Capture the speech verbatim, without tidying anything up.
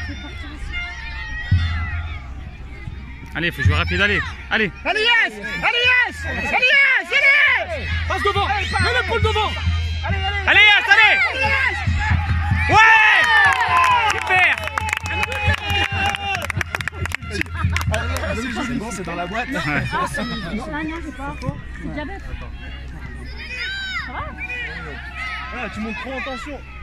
Allez, faut jouer rapide, allez, allez. Allez Yes, allez Yes, allez Yes, allez. Passe devant, mets l'épaule devant. Allez, allez. Allez Yes, allez. Ouais. Super. C'est bon, c'est dans la boîte. Non, non, c'est pas. C'est diabète. Ça va? Ah, tu montes trop en tension.